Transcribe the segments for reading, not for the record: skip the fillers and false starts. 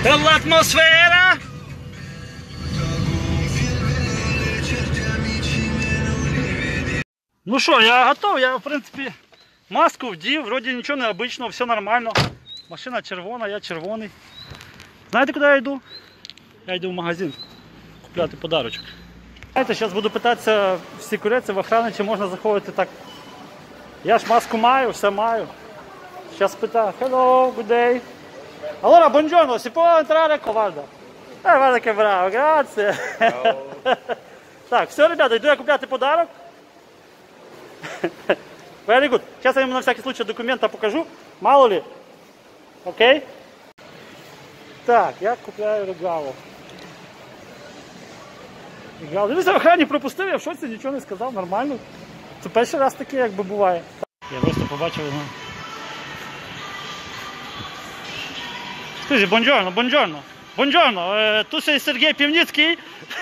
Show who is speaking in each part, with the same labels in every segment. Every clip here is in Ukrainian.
Speaker 1: L'atmosfera. Ну що, я готов, я в принципі маску вдів, вроді нічого необычного, все нормально. Машина червона, я червоний. Знаєте, куди я йду? Я йду в магазин купляти подарочок. Знаєте, зараз буду питатися в секуреці, в охрані, чи можна заходити так. Я ж маску маю, все маю. Зараз питаю, hello, good day. Allora, buongiorno, si può entrare? Guarda. Guarda che bravo, grazie. Так, все, ребята, йду я купляти подарок. Very good. Сейчас я ему на всякий случай документа покажу. Мало ли. Окей? Так, я купляю регало. Дивіться, в охрані пропустив, я в шоці, нічого не сказав, нормально. Це перший раз таке, якби буває. Я просто побачив його. Скажи, buongiorno, buongiorno. Buongiorno, tu sei Сергій Півніцький.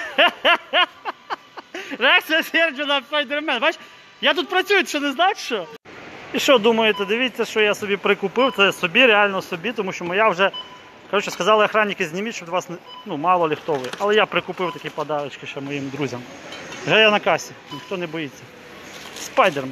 Speaker 1: Реакція Серджо на Spider-Man. Бач, я тут працюю, що не знаєш що? І що думаєте, дивіться, що я собі прикупив, це собі, реально собі, тому що моя вже, коротше, сказали охранники, зніміть, щоб вас, ну, мало ли хто ви. Але я прикупив такі подарочки ще моїм друзям. Вже я на касі, ніхто не боїться. Spider-Man.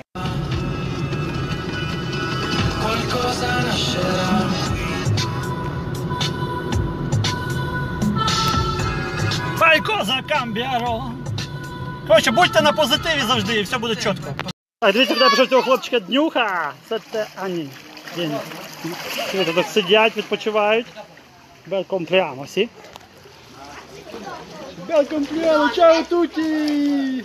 Speaker 1: Qualcosa cambierò. Коротше, будьте на позитиві завжди і все буде чітко. Так, дивіться, куди пішов цього хлопчика Днюха. Це те, а ні, день. Вони тут сидять, відпочивають. Bel compleanno, сі? Bel compleanno, ciao tutti!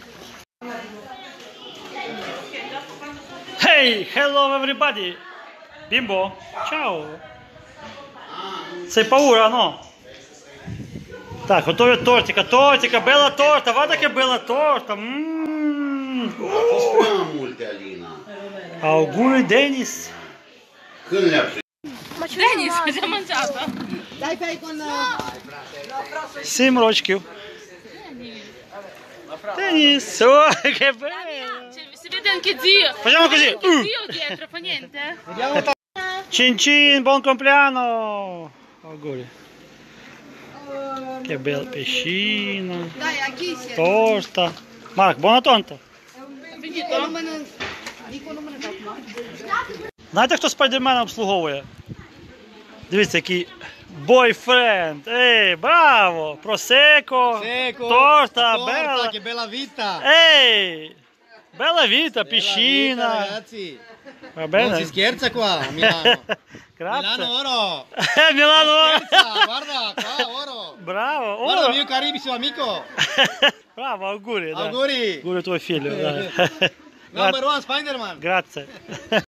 Speaker 1: Hey, hello everybody! Bimbo, ciao! Sei paura, no? Так, готові тортика, тортика, bella torta, guarda che bella torta! Auguri Denis!
Speaker 2: Denis, già mangiato?
Speaker 3: Dai, fai con...
Speaker 1: 7 рочків. Denis, oh, che bello!
Speaker 2: Si vede anche zio.
Speaker 1: Facciamo così.
Speaker 2: Zio dietro, fa niente?
Speaker 1: Cin cin, buon compleanno! Auguri. Che bel pescino.
Speaker 3: Dai, a chi si è?
Speaker 1: Torta. Mark, buona tonta.
Speaker 3: Dico non me ne faccio.
Speaker 1: Знаєте, хто Спайдермена обслуговує? Дивіться, який бойфренд. Ей, браво! Просеко, торта, бella.
Speaker 4: Che bella vita!
Speaker 1: Ей! Bella vita, piscina.
Speaker 4: Ragazzi,
Speaker 1: Va
Speaker 4: non
Speaker 1: bene?
Speaker 4: si scherza qua a Milano.
Speaker 1: Grazie.
Speaker 4: Milano oro!
Speaker 1: Milano oro.
Speaker 4: Scherza, guarda qua, oro!
Speaker 1: Bravo.
Speaker 4: Guarda
Speaker 1: Oro.
Speaker 4: il mio carissimo amico!
Speaker 1: Bravo, auguri. dai.
Speaker 4: Auguri!
Speaker 1: Auguri a tuo figlio. dai.
Speaker 4: Number one Spider-Man!
Speaker 1: Grazie.